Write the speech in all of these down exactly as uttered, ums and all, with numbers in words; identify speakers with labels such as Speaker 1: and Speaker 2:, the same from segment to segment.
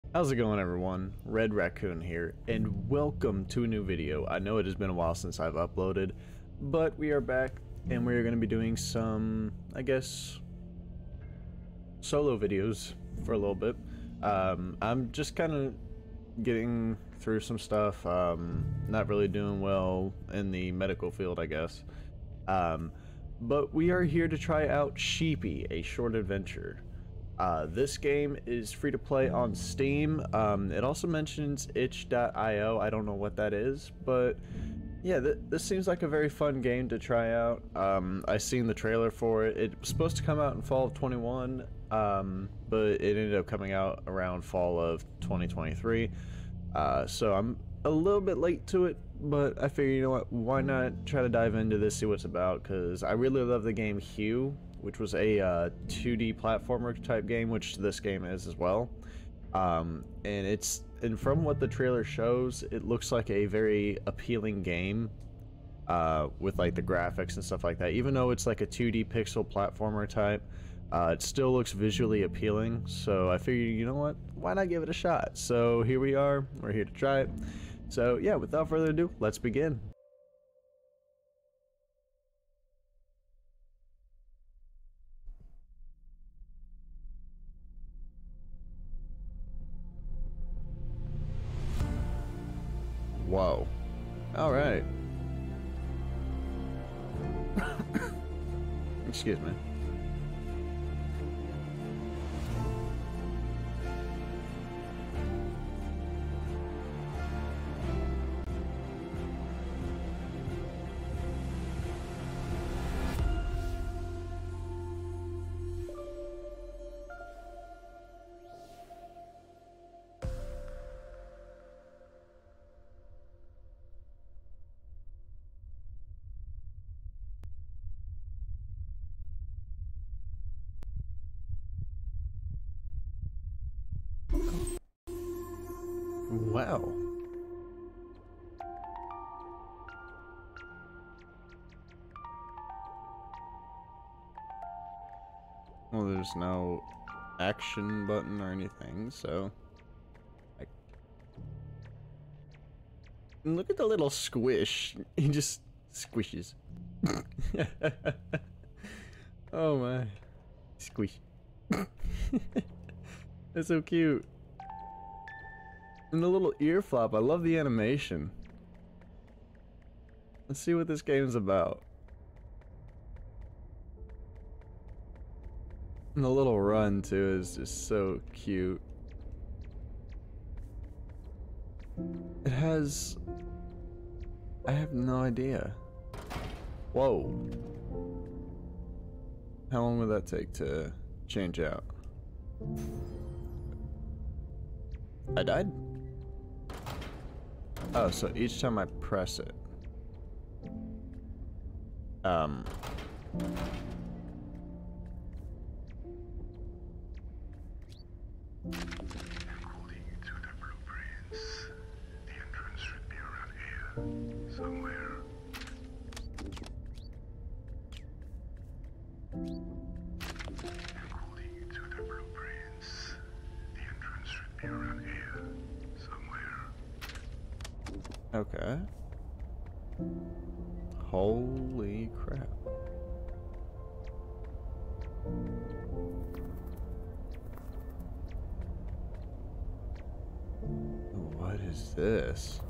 Speaker 1: How's it going, everyone? Red Raccoon here, and welcome to a new video. I know it has been a while since I've uploaded, but we are back, and we're going to be doing some, I guess, solo videos for a little bit. Um, I'm just kind of getting through some stuff, um, not really doing well in the medical field, I guess. Um, but we are here to try out Sheepy, a short adventure. Uh, this game is free to play on Steam. Um, it also mentions itch dot i o. I don't know what that is, but yeah, th this seems like a very fun game to try out. Um, I seen the trailer for it. It was supposed to come out in fall of twenty-one, um, but it ended up coming out around fall of twenty twenty-three. Uh, so I'm a little bit late to it, but I figure, you know what, why not try to dive into this, see what it's about, because I really love the game Hue, which was a uh, two D platformer type game, which this game is as well. Um, and it's and from what the trailer shows, it looks like a very appealing game uh, with like the graphics and stuff like that. Even though it's like a two D pixel platformer type, uh, it still looks visually appealing. So I figured, you know what, why not give it a shot? So here we are. We're here to try it. So yeah, without further ado, let's begin. Whoa. All right. Excuse me. Wow. Well, there's no action button or anything, so I... Look at the little squish. He just squishes. Oh my. Squish. That's so cute. And the little ear flop, I love the animation. Let's see what this game's about. And the little run too is just so cute. It has... I have no idea. Whoa. How long would that take to change out? I died? Oh, so each time I press it. Um.
Speaker 2: According to the blueprints, the entrance should be around here, somewhere. According to the blueprints, the entrance should be around here, somewhere.
Speaker 1: Okay. Holy crap. What is this?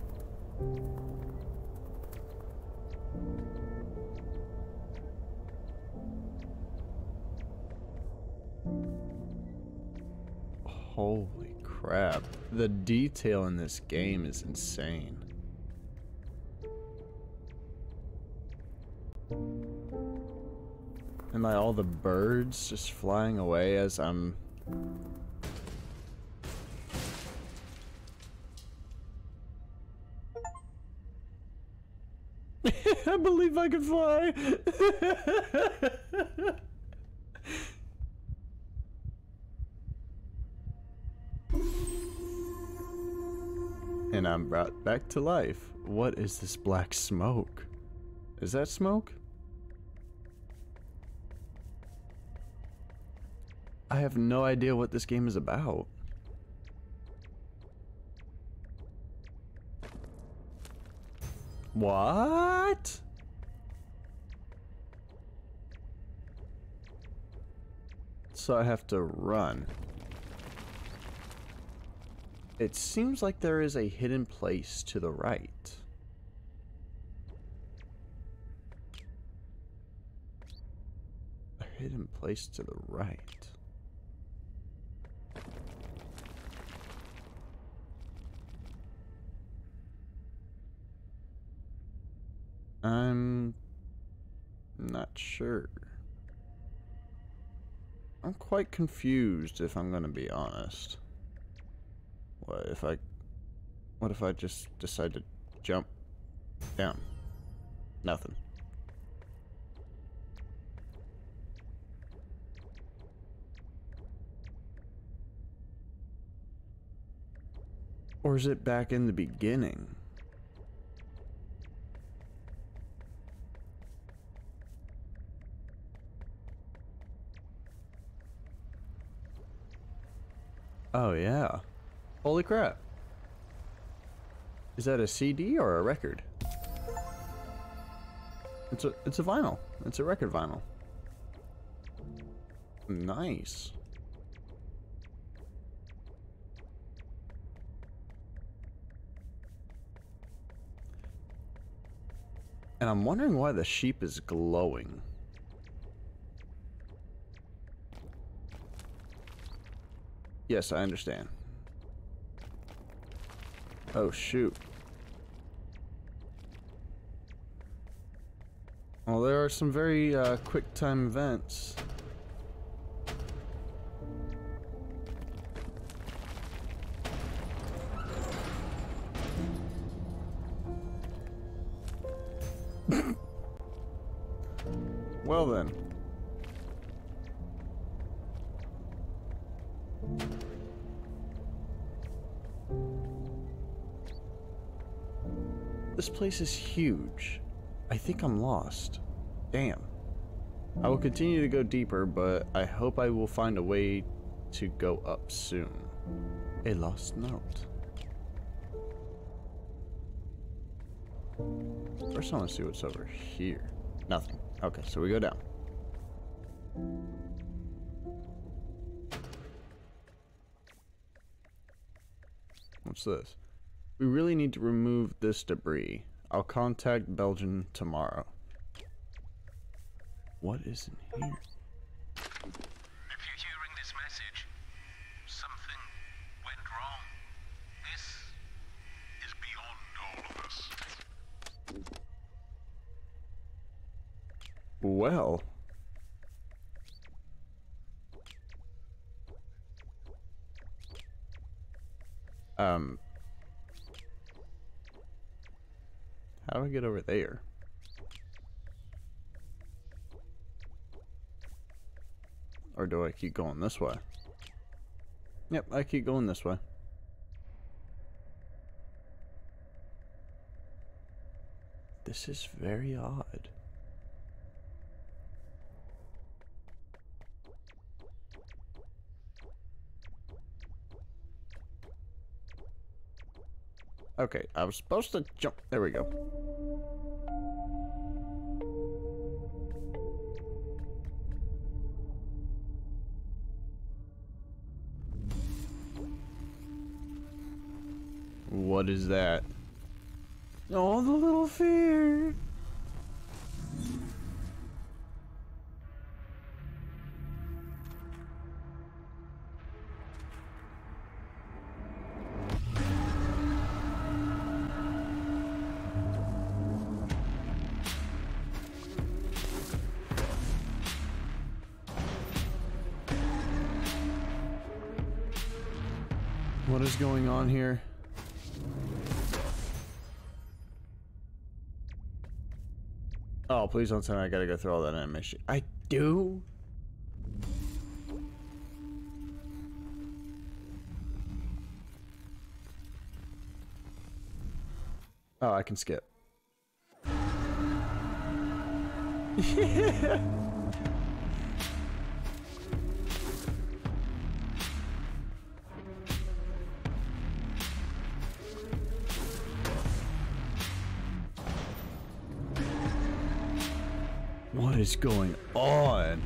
Speaker 1: Holy crap. The detail in this game is insane. And like all the birds just flying away as I'm... I believe I can fly! And I'm brought back to life. What is this black smoke? Is that smoke? I have no idea what this game is about. What? So I have to run. It seems like there is a hidden place to the right. A hidden place to the right. I'm not sure. I'm quite confused, if I'm gonna be honest. What if I... What if I just decide to jump down? Nothing. Or is it back in the beginning? Oh yeah. Holy crap. Is that a C D or a record? It's a it's a vinyl. It's a record vinyl. Nice. And I'm wondering why the sheep is glowing. Yes, I understand. Oh, shoot. Well, there are some very uh, quick time events. Well then. This place is huge. I think I'm lost. Damn. I will continue to go deeper, but I hope I will find a way to go up soon. A lost note. First I want to see what's over here. Nothing. Okay, so we go down. What's this? We really need to remove this debris. I'll contact Belgium tomorrow. What is in here?
Speaker 2: If you're hearing this message, something went wrong. This is beyond all of us.
Speaker 1: Well. Um. How do I get over there? Or do I keep going this way? Yep, I keep going this way. This is very odd. Okay, I was supposed to jump. There we go. What is that? Oh, the little fear. What is going on here? Oh, please don't tell me I gotta go through all that animation. I do? Oh, I can skip. Yeah. What is going on?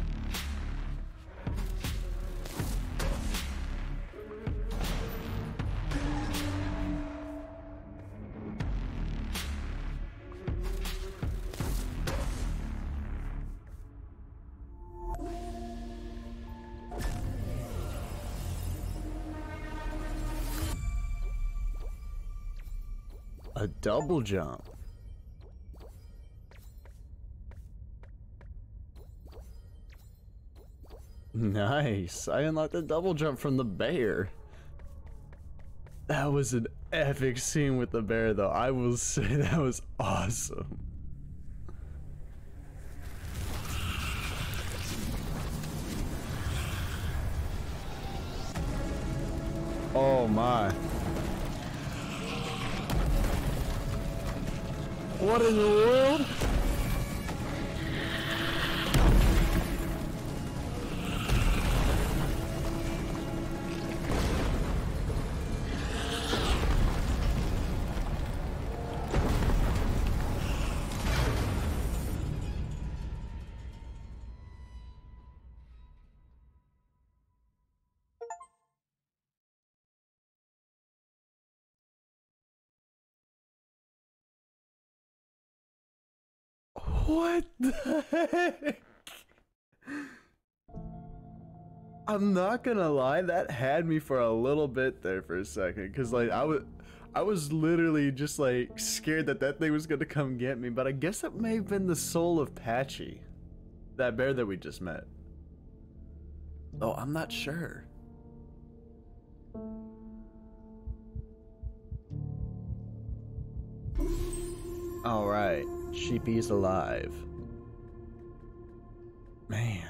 Speaker 1: A double jump. Nice. I unlocked the double jump from the bear. That was an epic scene with the bear, though. I will say that was awesome. Oh my. What in the world? What the heck? I'm not gonna lie, that had me for a little bit there for a second, because like I was I was literally just like scared that that thing was gonna come get me, but I guess it may have been the soul of Patchy, that bear that we just met. Oh, I'm not sure. All right. Sheepy's alive. Man.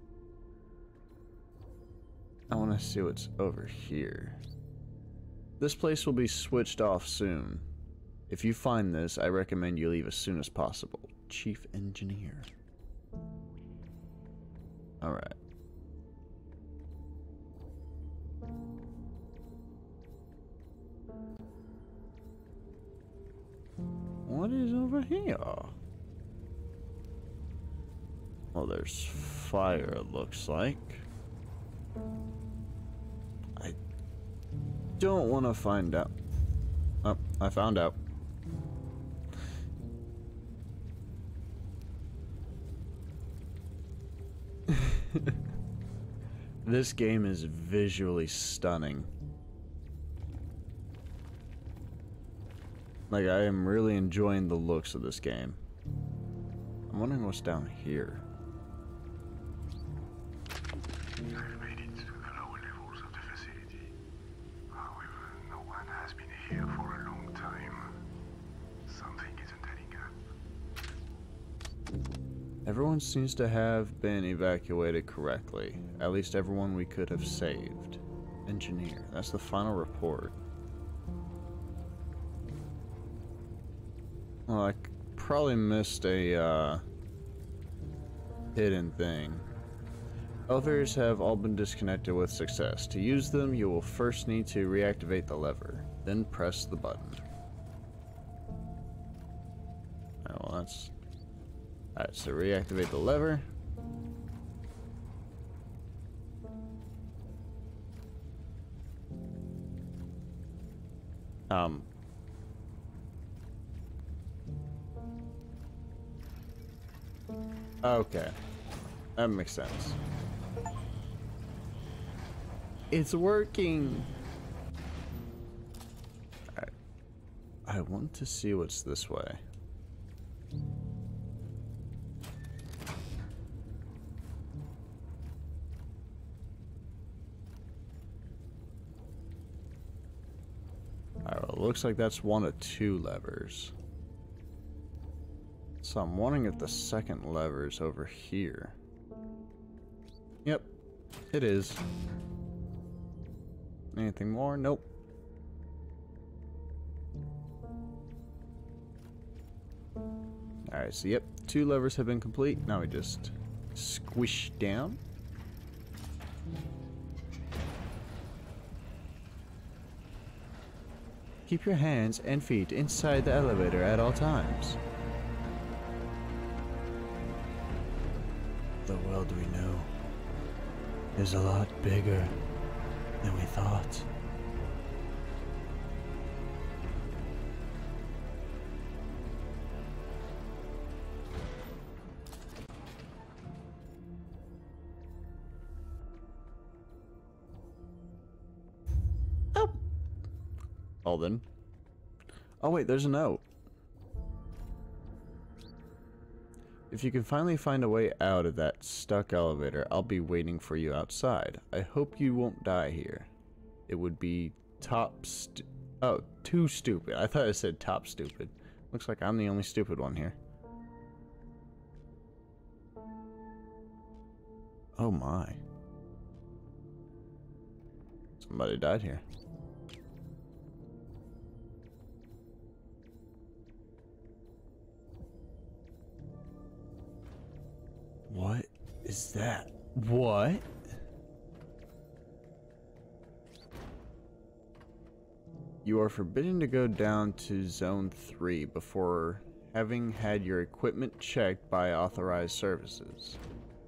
Speaker 1: I want to see what's over here. This place will be switched off soon. If you find this, I recommend you leave as soon as possible. Chief Engineer. Alright. What is over here? Well, there's fire, it looks like. I don't want to find out. Oh, I found out. This game is visually stunning. Like, I am really enjoying the looks of this game. I'm wondering what's down here.
Speaker 2: I've made it to the lower levels of the facility. However, no one has been here for a long time. Something isn't adding up.
Speaker 1: Everyone seems to have been evacuated correctly. At least everyone we could have saved. Engineer. That's the final report. Well, I probably missed a uh, hidden thing. Elevators have all been disconnected with success. To use them, you will first need to reactivate the lever, then press the button. Alright, well that's... Alright, so reactivate the lever. Um... Okay. That makes sense. It's working! Alright. I want to see what's this way. Alright, well, it looks like that's one of two levers. So I'm wondering if the second lever is over here. Yep, it is. Anything more? Nope. Alright, so yep, two levers have been complete. Now we just squish down. Keep your hands and feet inside the elevator at all times. world we know is a lot bigger than we thought. Oh. Oh, then. Oh, wait, there's a note. If you can finally find a way out of that stuck elevator, I'll be waiting for you outside. I hope you won't die here. It would be top stu- Oh, too stupid. I thought it said top stupid. Looks like I'm the only stupid one here. Oh my. Somebody died here. What is that? What? You are forbidden to go down to Zone three before having had your equipment checked by authorized services.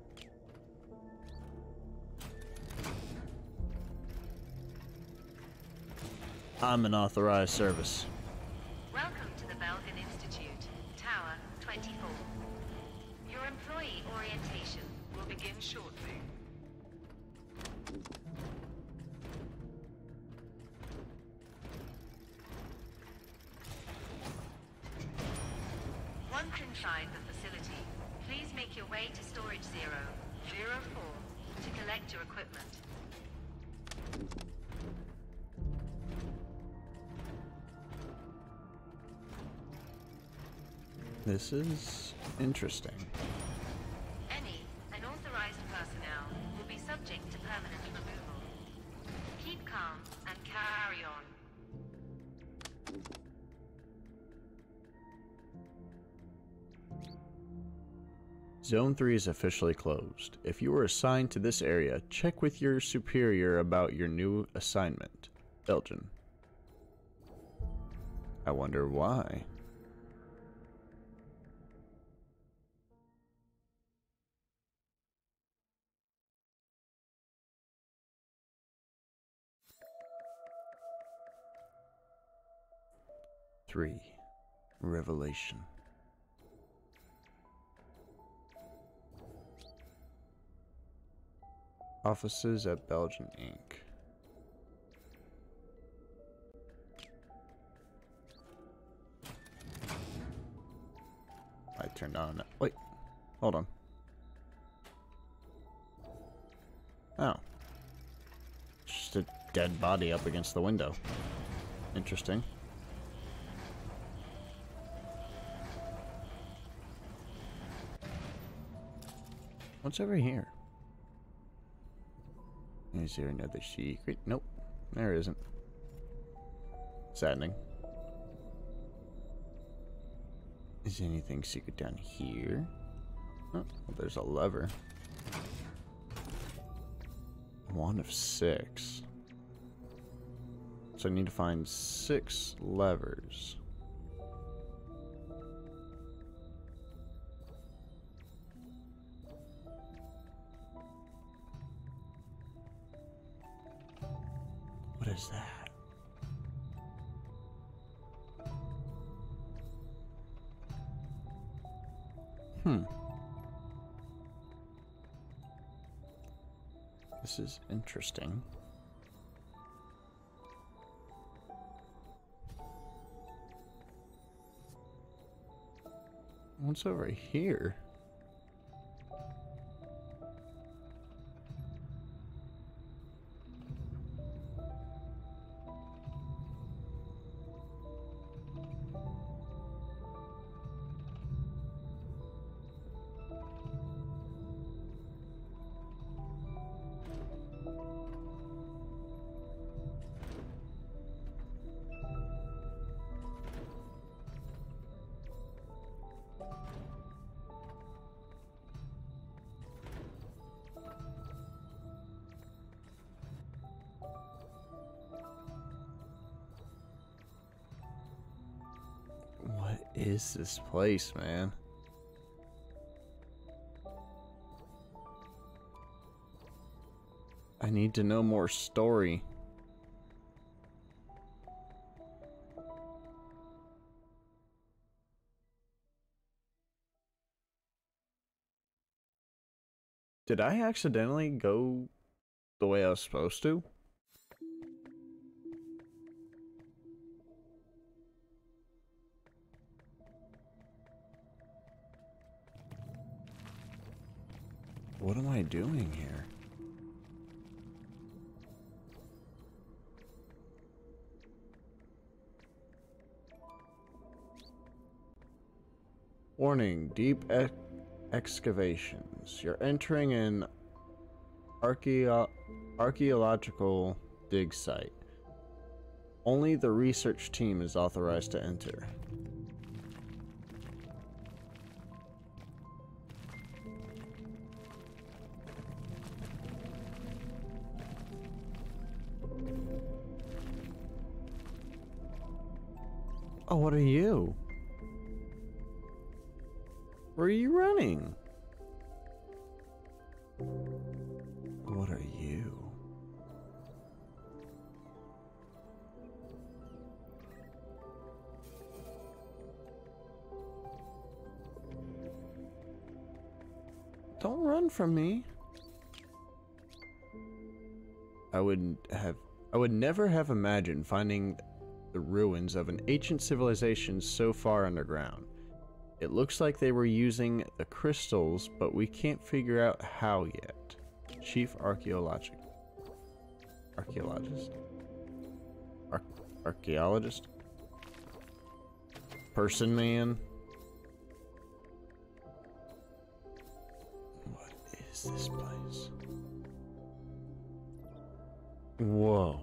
Speaker 1: I'm an authorized service.
Speaker 3: Welcome to the Belgian Institute, Tower twenty-four. Your employee orientation will begin shortly. Once inside the facility, please make your way to Storage Zero, Zero Four, to collect your equipment.
Speaker 1: This is interesting.
Speaker 3: Any unauthorized personnel will be subject to permanent removal. Keep calm and carry on.
Speaker 1: Zone three is officially closed. If you were assigned to this area, check with your superior about your new assignment. Belgian. I wonder why. Three. Revelation. Offices at Belgian Incorporated. I turned on. Wait, hold on. Oh, just a dead body up against the window. Interesting. What's over here? Is there another secret? Nope, there isn't. Saddening. Is anything secret down here? Oh, well, there's a lever. One of six. So I need to find six levers. What is that? Hmm. This is interesting. What's over here? What is this place, man? I need to know more story. Did I accidentally go the way I was supposed to? What am I doing here? Warning, deep ex excavations. You're entering an archeo archaeological dig site. Only the research team is authorized to enter. Oh, what are you? Where are you running? What are you? Don't run from me. I would have I would never have imagined finding the ruins of an ancient civilization so far underground. It looks like they were using the crystals, but we can't figure out how yet. Chief archaeologist. Archaeologist? Ar archaeologist? Person man? What is this place? Whoa.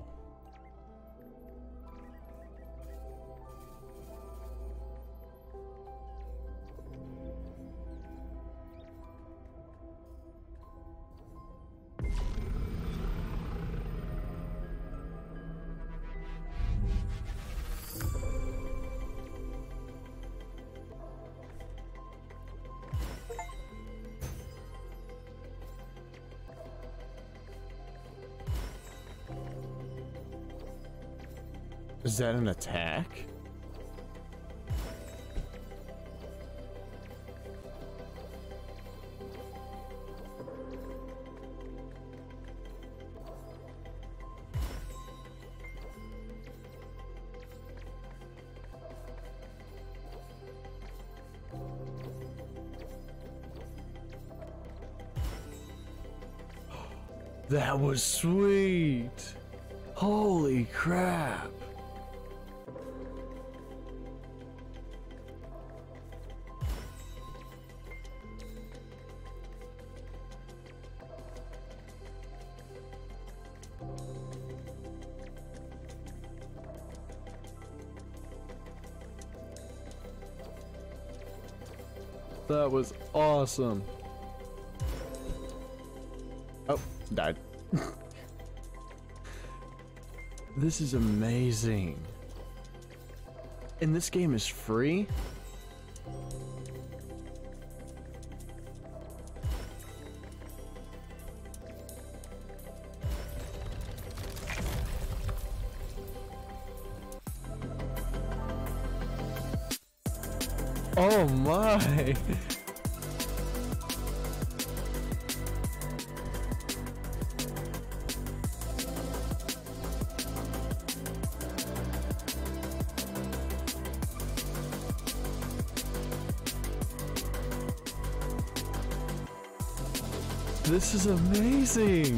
Speaker 1: Is that an attack? That was sweet. Holy crap. That was awesome. Oh, died. This is amazing. And this game is free? Oh my! This is amazing!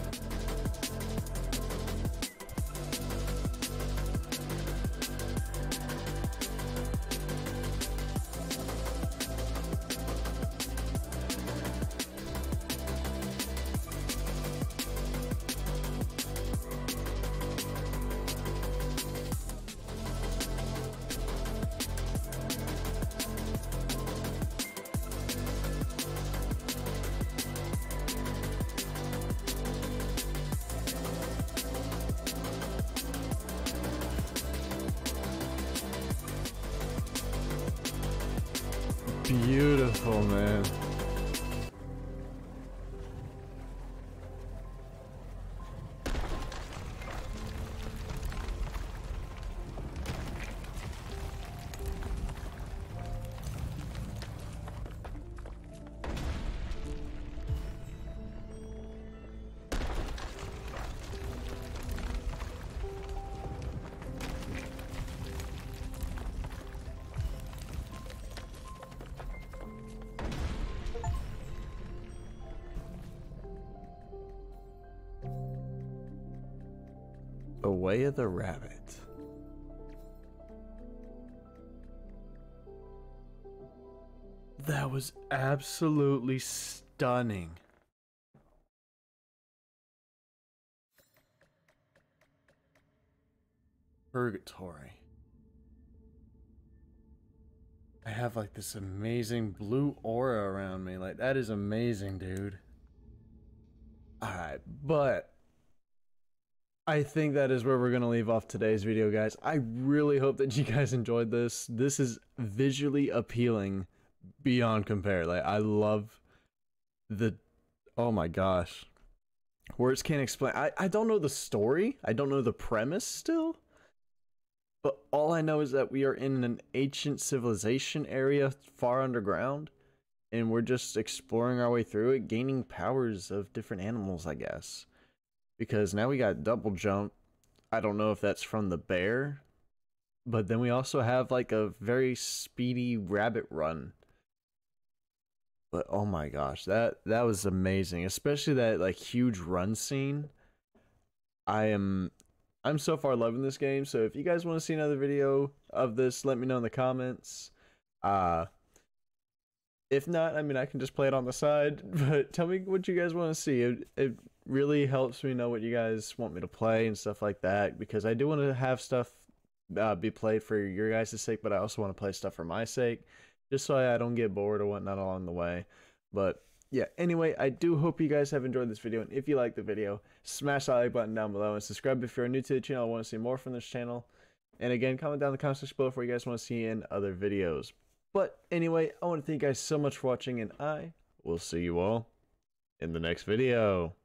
Speaker 1: Beautiful, man. Way of the Rabbit. That was absolutely stunning. Purgatory. I have like this amazing blue aura around me. Like, that is amazing, dude. Alright, but I think that is where we're going to leave off today's video, guys. I really hope that you guys enjoyed this. This is visually appealing beyond compare. Like, I love the... Oh my gosh. Words can't explain. I, I don't know the story. I don't know the premise still. But all I know is that we are in an ancient civilization area far underground. And we're just exploring our way through it, gaining powers of different animals, I guess. Because now we got double jump. I don't know if that's from the bear. But then we also have like a very speedy rabbit run. But oh my gosh, that, that was amazing. Especially that like huge run scene. I am... I'm so far loving this game, so if you guys want to see another video of this, let me know in the comments. Uh, if not, I mean, I can just play it on the side, but tell me what you guys want to see. It, it really helps me know what you guys want me to play and stuff like that, because I do want to have stuff uh, be played for your guys' sake, but I also want to play stuff for my sake, just so I don't get bored or whatnot along the way. But yeah, anyway, I do hope you guys have enjoyed this video, and if you like the video, smash that like button down below, and subscribe if you're new to the channel and want to see more from this channel. And again, comment down in the comment section below for what you guys want to see in other videos. But anyway, I want to thank you guys so much for watching, and I will see you all in the next video.